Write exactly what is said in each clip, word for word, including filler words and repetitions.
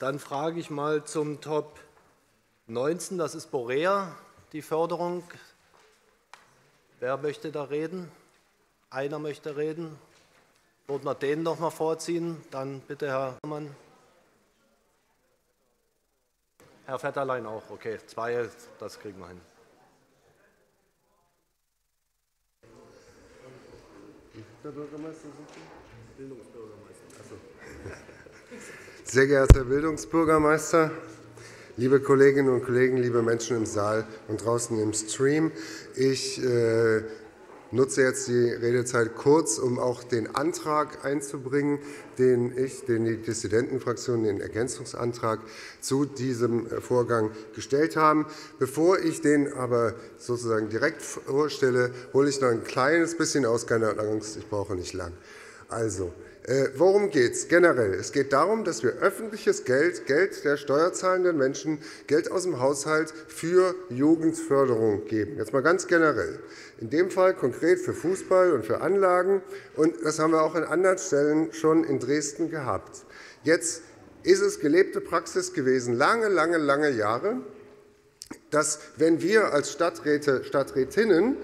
Dann frage ich mal zum Top neunzehn, das ist Borea, die Förderung. Wer möchte da reden? Einer möchte reden. Würden wir den noch mal vorziehen? Dann bitte Herr Mann. Herr Vetterlein auch, okay. Zwei, das kriegen wir hin. Der Bürgermeister sind Sie? Bildungsbürgermeister. Achso. Sehr geehrter Herr Bildungsbürgermeister, liebe Kolleginnen und Kollegen, liebe Menschen im Saal und draußen im Stream, ich äh, nutze jetzt die Redezeit kurz, um auch den Antrag einzubringen, den ich, den die Dissidentenfraktion, den Ergänzungsantrag zu diesem Vorgang gestellt haben. Bevor ich den aber sozusagen direkt vorstelle, hole ich noch ein kleines bisschen aus, keine Angst, ich brauche nicht lang. Also, äh, worum geht es generell? Es geht darum, dass wir öffentliches Geld, Geld der steuerzahlenden Menschen, Geld aus dem Haushalt für Jugendförderung geben. Jetzt mal ganz generell. In dem Fall konkret für Fußball und für Anlagen. Und das haben wir auch an anderen Stellen schon in Dresden gehabt. Jetzt ist es gelebte Praxis gewesen, lange, lange, lange Jahre, dass, wenn wir als Stadträte, Stadträtinnen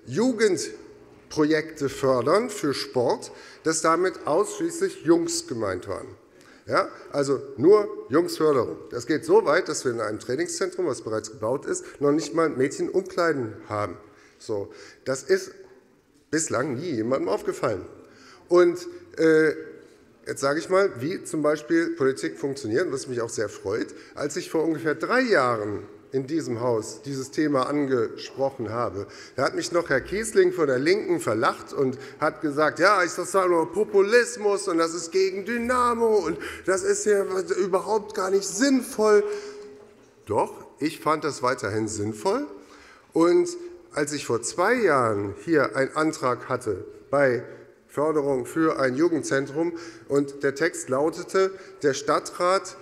Jugendprojekte fördern für Sport, dass damit ausschließlich Jungs gemeint waren. Ja, also nur Jungsförderung. Das geht so weit, dass wir in einem Trainingszentrum, was bereits gebaut ist, noch nicht mal Mädchenumkleiden haben. So, das ist bislang nie jemandem aufgefallen. Und äh, jetzt sage ich mal, wie zum Beispiel Politik funktioniert, was mich auch sehr freut. Als ich vor ungefähr drei Jahren in diesem Haus dieses Thema angesprochen habe, da hat mich noch Herr Kiesling von der Linken verlacht und hat gesagt, ja, ist das nur Populismus und das ist gegen Dynamo und das ist ja überhaupt gar nicht sinnvoll. Doch, ich fand das weiterhin sinnvoll. Und als ich vor zwei Jahren hier einen Antrag hatte bei Förderung für ein Jugendzentrum und der Text lautete, der Stadtrat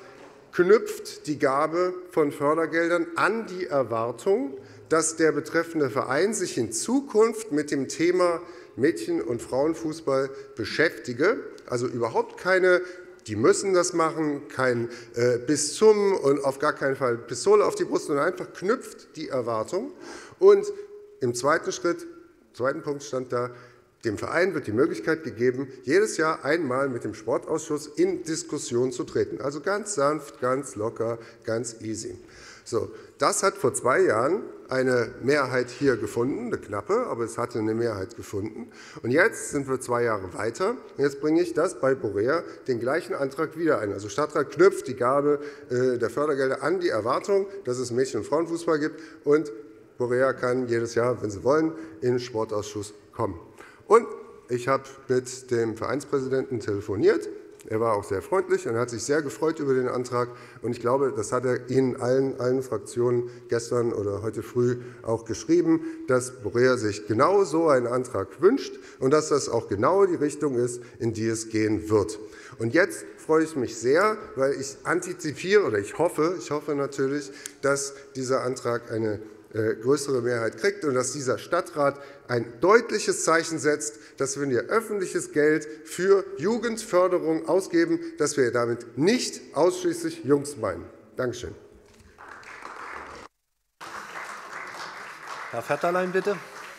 knüpft die Gabe von Fördergeldern an die Erwartung, dass der betreffende Verein sich in Zukunft mit dem Thema Mädchen- und Frauenfußball beschäftige, also überhaupt keine, die müssen das machen, kein äh, bis zum und auf gar keinen Fall Pistole auf die Brust, sondern einfach knüpft die Erwartung. Und im zweiten Schritt, zweiten Punkt stand da, dem Verein wird die Möglichkeit gegeben, jedes Jahr einmal mit dem Sportausschuss in Diskussion zu treten. Also ganz sanft, ganz locker, ganz easy. So, das hat vor zwei Jahren eine Mehrheit hier gefunden, eine knappe, aber es hatte eine Mehrheit gefunden. Und jetzt sind wir zwei Jahre weiter. Und jetzt bringe ich das bei Borea den gleichen Antrag wieder ein. Also Stadtrat knüpft die Gabe äh, der Fördergelder an die Erwartung, dass es Mädchen- und Frauenfußball gibt. Und Borea kann jedes Jahr, wenn sie wollen, in den Sportausschuss kommen. Und ich habe mit dem Vereinspräsidenten telefoniert. Er war auch sehr freundlich und hat sich sehr gefreut über den Antrag. Und ich glaube, das hat er Ihnen allen, allen Fraktionen gestern oder heute früh auch geschrieben, dass Borea sich genau so einen Antrag wünscht und dass das auch genau die Richtung ist, in die es gehen wird. Und jetzt freue ich mich sehr, weil ich antizipiere oder ich hoffe, ich hoffe natürlich, dass dieser Antrag eine größere Mehrheit kriegt und dass dieser Stadtrat ein deutliches Zeichen setzt, dass wenn wir öffentliches Geld für Jugendförderung ausgeben, dass wir damit nicht ausschließlich Jungs meinen. Dankeschön. Herr Vetterlein, bitte.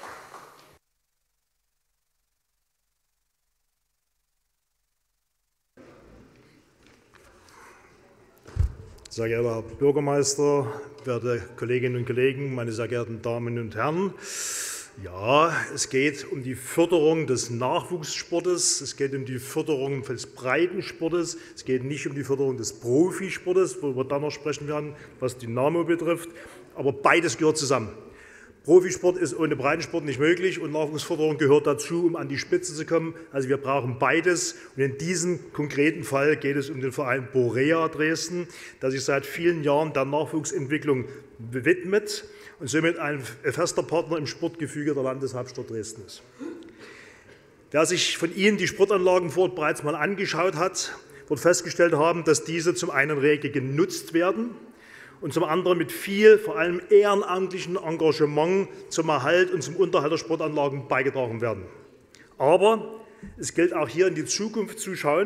Sehr geehrter Herr Bürgermeister, werte Kolleginnen und Kollegen, meine sehr geehrten Damen und Herren! Ja, es geht um die Förderung des Nachwuchssportes, es geht um die Förderung des Breitensportes, es geht nicht um die Förderung des Profisportes, worüber wir dann noch sprechen werden, was Dynamo betrifft, aber beides gehört zusammen. Profisport ist ohne Breitensport nicht möglich und Nachwuchsförderung gehört dazu, um an die Spitze zu kommen. Also wir brauchen beides. Und in diesem konkreten Fall geht es um den Verein Borea Dresden, der sich seit vielen Jahren der Nachwuchsentwicklung widmet und somit ein fester Partner im Sportgefüge der Landeshauptstadt Dresden ist. Wer sich von Ihnen die Sportanlagen vor Ort bereits mal angeschaut hat, wird festgestellt haben, dass diese zum einen rege genutzt werden und zum anderen mit viel, vor allem ehrenamtlichem Engagement zum Erhalt und zum Unterhalt der Sportanlagen beigetragen werden. Aber es gilt auch hier in die Zukunft zu schauen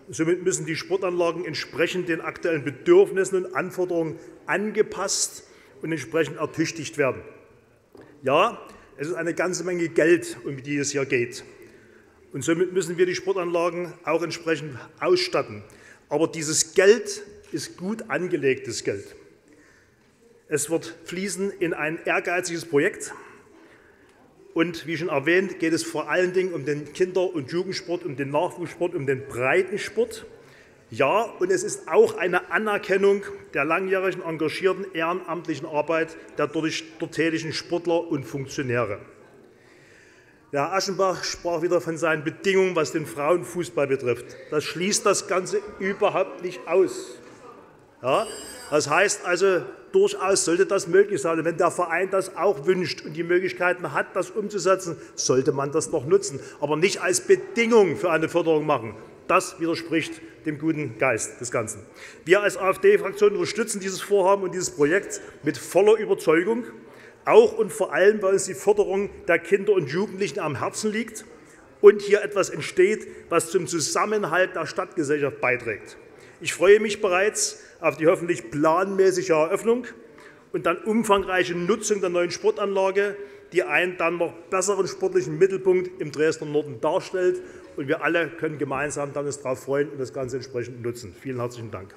Somit müssen die Sportanlagen entsprechend den aktuellen Bedürfnissen und Anforderungen angepasst und entsprechend ertüchtigt werden. Ja, es ist eine ganze Menge Geld, um die es hier geht. Und somit müssen wir die Sportanlagen auch entsprechend ausstatten. Aber dieses Geld ist gut angelegtes Geld. Es wird fließen in ein ehrgeiziges Projekt. Und wie schon erwähnt, geht es vor allen Dingen um den Kinder- und Jugendsport, um den Nachwuchssport, um den Breitensport. Ja, und es ist auch eine Anerkennung der langjährigen engagierten ehrenamtlichen Arbeit der dort, dort tätigen Sportler und Funktionäre. Der Herr Aschenbach sprach wieder von seinen Bedingungen, was den Frauenfußball betrifft. Das schließt das Ganze überhaupt nicht aus. Ja, das heißt also, durchaus sollte das möglich sein. Und wenn der Verein das auch wünscht und die Möglichkeiten hat, das umzusetzen, sollte man das noch nutzen, aber nicht als Bedingung für eine Förderung machen. Das widerspricht dem guten Geist des Ganzen. Wir als AfD-Fraktion unterstützen dieses Vorhaben und dieses Projekt mit voller Überzeugung, auch und vor allem, weil uns die Förderung der Kinder und Jugendlichen am Herzen liegt und hier etwas entsteht, was zum Zusammenhalt der Stadtgesellschaft beiträgt. Ich freue mich bereits auf die hoffentlich planmäßige Eröffnung und dann umfangreiche Nutzung der neuen Sportanlage, die einen dann noch besseren sportlichen Mittelpunkt im Dresdner Norden darstellt. Und wir alle können gemeinsam dann uns darauf freuen und das Ganze entsprechend nutzen. Vielen herzlichen Dank.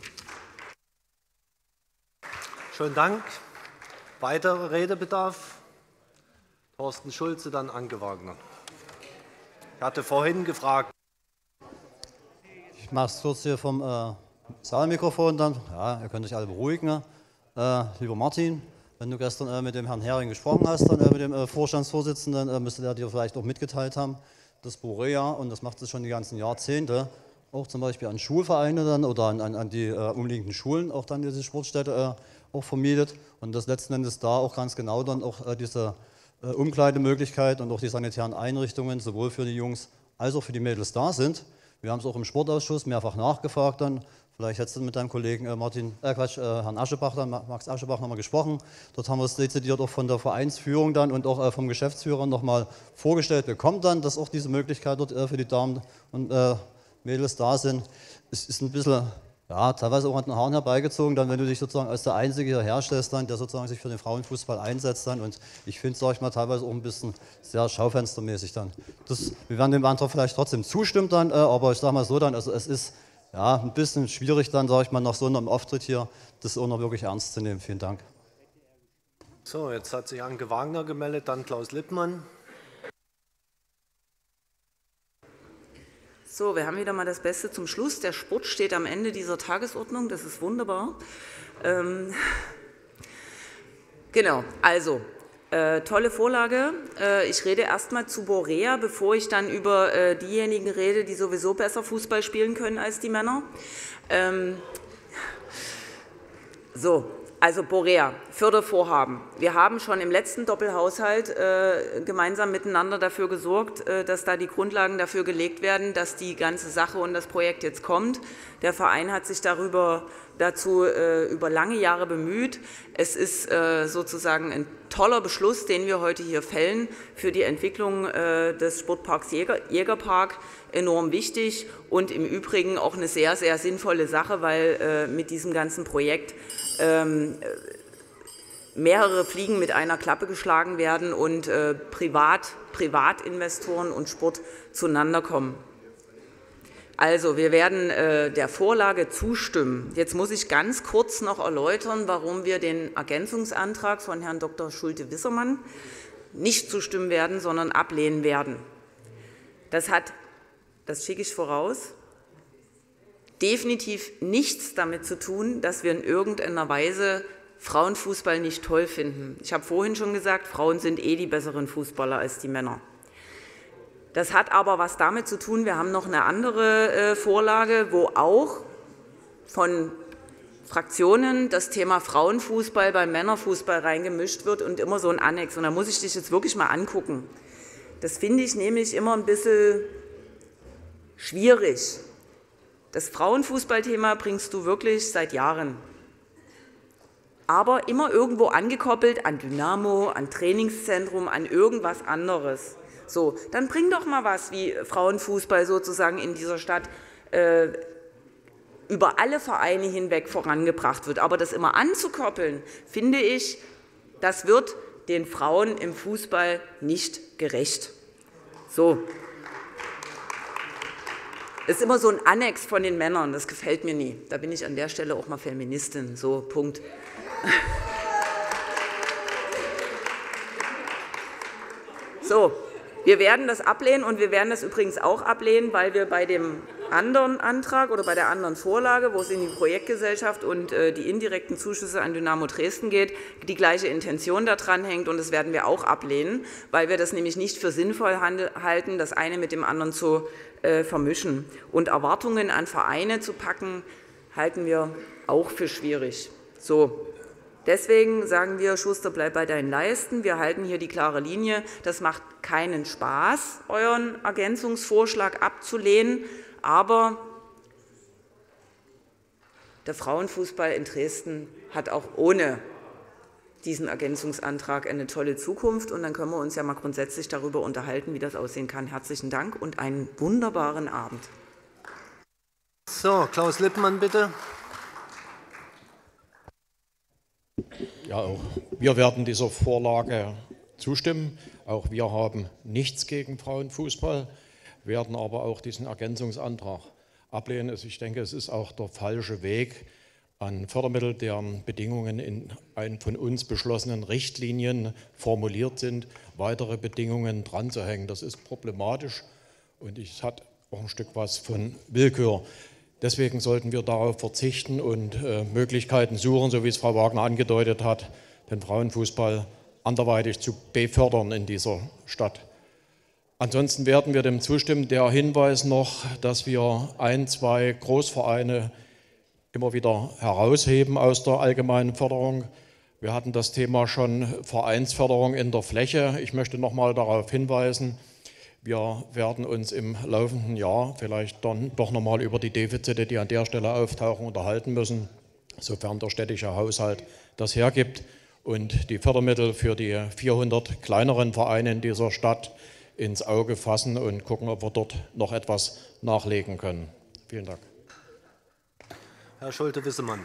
Schönen Dank. Weiterer Redebedarf? Thorsten Schulze, dann Anke Wagner. Ich hatte vorhin gefragt. Ich mache es kurz hier vom äh, Saalmikrofon dann. Ja, ihr könnt euch alle beruhigen. Äh, lieber Martin, wenn du gestern äh, mit dem Herrn Hering gesprochen hast, dann äh, mit dem äh, Vorstandsvorsitzenden, äh, müsste der dir vielleicht auch mitgeteilt haben, dass Borea, und das macht es schon die ganzen Jahrzehnte, auch zum Beispiel an Schulvereine dann oder an, an, an die äh, umliegenden Schulen auch dann diese Sportstätte äh, auch vermietet und das letzten Endes da auch ganz genau dann auch äh, diese äh, Umkleidemöglichkeit und auch die sanitären Einrichtungen sowohl für die Jungs als auch für die Mädels da sind. Wir haben es auch im Sportausschuss mehrfach nachgefragt dann. Vielleicht hättest du mit deinem Kollegen äh, Martin, äh Quatsch, äh, Herrn Aschebach, dann, Max Aschebach nochmal gesprochen. Dort haben wir es dezidiert auch von der Vereinsführung dann und auch äh, vom Geschäftsführer nochmal vorgestellt bekommen dann, dass auch diese Möglichkeit dort äh, für die Damen und äh, Mädels da sind. Es ist ein bisschen, ja, teilweise auch an den Haaren herbeigezogen, dann, wenn du dich sozusagen als der Einzige hier herstellst, dann, der sozusagen sich für den Frauenfußball einsetzt dann. Und ich finde, sage ich mal, teilweise auch ein bisschen sehr schaufenstermäßig dann. Das, wir werden dem Antrag vielleicht trotzdem zustimmen dann, äh, aber ich sage mal so dann, also es ist ja ein bisschen schwierig dann, sage ich mal, nach so einem Auftritt hier, das auch noch wirklich ernst zu nehmen. Vielen Dank. So, jetzt hat sich Anke Wagner gemeldet, dann Klaus Lippmann. So, wir haben wieder mal das Beste zum Schluss. Der Sport steht am Ende dieser Tagesordnung, das ist wunderbar. Ähm, genau, also, äh, tolle Vorlage. Äh, ich rede erstmal zu Borea, bevor ich dann über äh, diejenigen rede, die sowieso besser Fußball spielen können als die Männer. Ähm, so. Also Borea, Fördervorhaben. Wir haben schon im letzten Doppelhaushalt äh, gemeinsam miteinander dafür gesorgt, äh, dass da die Grundlagen dafür gelegt werden, dass die ganze Sache und das Projekt jetzt kommt. Der Verein hat sich darüber dazu äh, über lange Jahre bemüht. Es ist äh, sozusagen ein toller Beschluss, den wir heute hier fällen, für die Entwicklung äh, des Sportparks Jäger, Jägerpark enorm wichtig und im Übrigen auch eine sehr, sehr sinnvolle Sache, weil äh, mit diesem ganzen Projekt ähm, mehrere Fliegen mit einer Klappe geschlagen werden und äh, Privat, Privatinvestoren und Sport zueinander kommen. Also, wir werden äh, der Vorlage zustimmen. Jetzt muss ich ganz kurz noch erläutern, warum wir den Ergänzungsantrag von Herrn Doktor Schulte-Wissermann nicht zustimmen werden, sondern ablehnen werden. Das hat, das schicke ich voraus, definitiv nichts damit zu tun, dass wir in irgendeiner Weise Frauenfußball nicht toll finden. Ich habe vorhin schon gesagt, Frauen sind eh die besseren Fußballer als die Männer. Das hat aber was damit zu tun, wir haben noch eine andere äh, Vorlage, wo auch von Fraktionen das Thema Frauenfußball beim Männerfußball reingemischt wird und immer so ein Annex. Und da muss ich dich jetzt wirklich mal angucken. Das finde ich nämlich immer ein bisschen schwierig. Das Frauenfußballthema bringst du wirklich seit Jahren. Aber immer irgendwo angekoppelt an Dynamo, an Trainingszentrum, an irgendwas anderes. So, dann bring doch mal was wie Frauenfußball sozusagen in dieser Stadt äh, über alle Vereine hinweg vorangebracht wird. Aber das immer anzukoppeln, finde ich, das wird den Frauen im Fußball nicht gerecht. So. Das ist immer so ein Annex von den Männern, das gefällt mir nie. Da bin ich an der Stelle auch mal Feministin, so, Punkt. So, wir werden das ablehnen und wir werden das übrigens auch ablehnen, weil wir bei dem anderen Antrag oder bei der anderen Vorlage, wo es in die Projektgesellschaft und äh, die indirekten Zuschüsse an Dynamo Dresden geht, die gleiche Intention da dran hängt und das werden wir auch ablehnen, weil wir das nämlich nicht für sinnvoll halten, das eine mit dem anderen zu äh, vermischen. Und Erwartungen an Vereine zu packen, halten wir auch für schwierig. So. Deswegen sagen wir, Schuster, bleib bei deinen Leisten. Wir halten hier die klare Linie. Das macht keinen Spaß, euren Ergänzungsvorschlag abzulehnen. Aber der Frauenfußball in Dresden hat auch ohne diesen Ergänzungsantrag eine tolle Zukunft. Und dann können wir uns ja mal grundsätzlich darüber unterhalten, wie das aussehen kann. Herzlichen Dank und einen wunderbaren Abend. So, Klaus Lippmann, bitte. Ja, auch wir werden dieser Vorlage zustimmen. Auch wir haben nichts gegen Frauenfußball, werden aber auch diesen Ergänzungsantrag ablehnen. Also ich denke, es ist auch der falsche Weg, an Fördermittel, deren Bedingungen in einen von uns beschlossenen Richtlinien formuliert sind, weitere Bedingungen dran zu hängen. Das ist problematisch und es hat auch ein Stück was von Willkür. Deswegen sollten wir darauf verzichten und äh, Möglichkeiten suchen, so wie es Frau Wagner angedeutet hat, den Frauenfußball anderweitig zu befördern in dieser Stadt. Ansonsten werden wir dem zustimmen. Der Hinweis noch, dass wir ein, zwei Großvereine immer wieder herausheben aus der allgemeinen Förderung. Wir hatten das Thema schon Vereinsförderung in der Fläche. Ich möchte noch mal darauf hinweisen, wir werden uns im laufenden Jahr vielleicht dann doch noch mal über die Defizite, die an der Stelle auftauchen, unterhalten müssen, sofern der städtische Haushalt das hergibt und die Fördermittel für die vierhundert kleineren Vereine in dieser Stadt ins Auge fassen und gucken, ob wir dort noch etwas nachlegen können. Vielen Dank. Herr Schulte-Wissemann.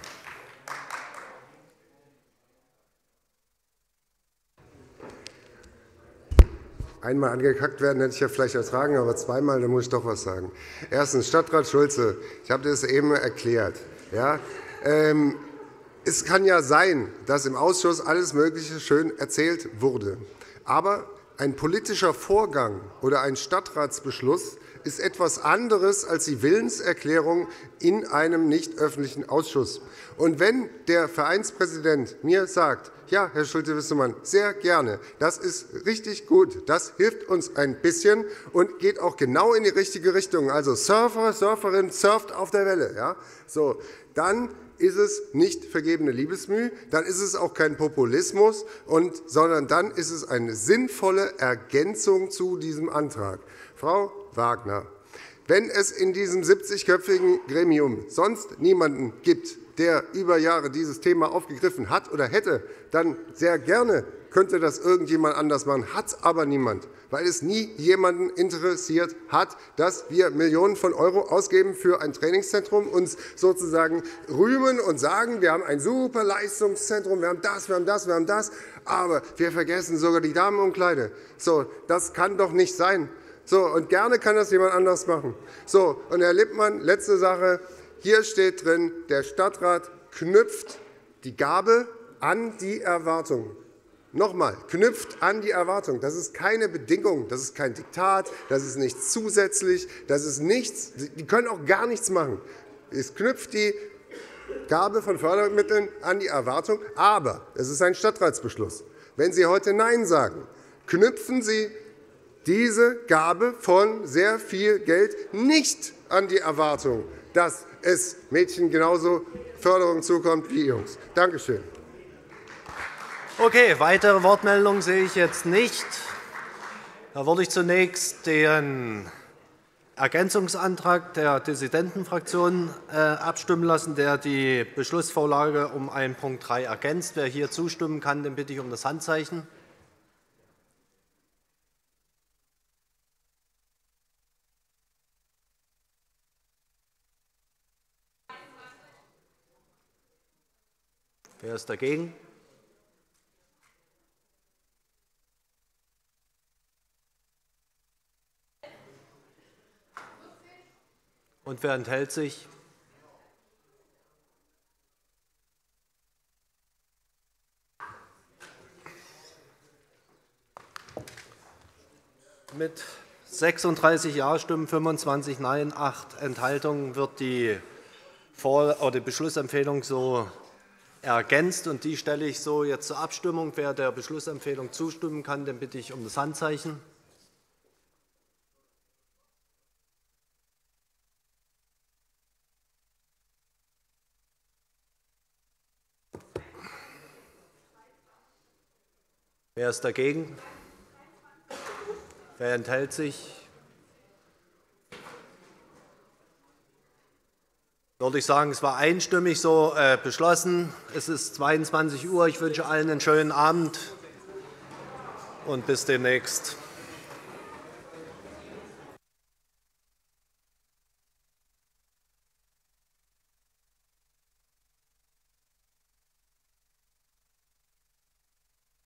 Einmal angekackt werden hätte ich ja vielleicht ertragen, aber zweimal, da muss ich doch was sagen. Erstens, Stadtrat Schulze, ich habe das eben erklärt. Ja, ähm, es kann ja sein, dass im Ausschuss alles Mögliche schön erzählt wurde. Aber ein politischer Vorgang oder ein Stadtratsbeschluss ist etwas anderes als die Willenserklärung in einem nicht öffentlichen Ausschuss. Und wenn der Vereinspräsident mir sagt, ja, Herr Schulte-Wissemann, sehr gerne, das ist richtig gut, das hilft uns ein bisschen und geht auch genau in die richtige Richtung, also Surfer, Surferin surft auf der Welle, ja? So, dann ist es nicht vergebene Liebesmüh, dann ist es auch kein Populismus, und, sondern dann ist es eine sinnvolle Ergänzung zu diesem Antrag. Frau Wagner, wenn es in diesem siebzigköpfigen Gremium sonst niemanden gibt, der über Jahre dieses Thema aufgegriffen hat oder hätte, dann sehr gerne könnte das irgendjemand anders machen, hat aber niemand, weil es nie jemanden interessiert hat, dass wir Millionen von Euro ausgeben für ein Trainingszentrum, uns sozusagen rühmen und sagen, wir haben ein super Leistungszentrum, wir haben das, wir haben das, wir haben das, aber wir vergessen sogar die Damenumkleide. So, das kann doch nicht sein. So, und gerne kann das jemand anders machen. So, und Herr Lippmann, letzte Sache. Hier steht drin, der Stadtrat knüpft die Gabe an die Erwartung. Nochmal, knüpft an die Erwartung. Das ist keine Bedingung, das ist kein Diktat, das ist nichts zusätzlich, das ist nichts, die können auch gar nichts machen. Es knüpft die Gabe von Fördermitteln an die Erwartung, aber es ist ein Stadtratsbeschluss. Wenn Sie heute Nein sagen, knüpfen Sie diese Gabe von sehr viel Geld nicht an die Erwartung, dass es Mädchen genauso Förderung zukommt wie Jungs. Dankeschön. Okay, weitere Wortmeldungen sehe ich jetzt nicht. Da würde ich zunächst den Ergänzungsantrag der Dissidentenfraktion äh, abstimmen lassen, der die Beschlussvorlage um einen Punkt drei ergänzt. Wer hier zustimmen kann, den bitte ich um das Handzeichen. Wer ist dagegen? Und wer enthält sich? Mit sechsunddreißig Ja-Stimmen, fünfundzwanzig Nein, acht Enthaltungen wird die, Vor- oder die Beschlussempfehlung so ergänzt, und die stelle ich so jetzt zur Abstimmung. Wer der Beschlussempfehlung zustimmen kann, den bitte ich um das Handzeichen. Wer ist dagegen? Wer enthält sich? Würde ich sagen, es war einstimmig so äh, beschlossen. Es ist zweiundzwanzig Uhr. Ich wünsche allen einen schönen Abend und bis demnächst.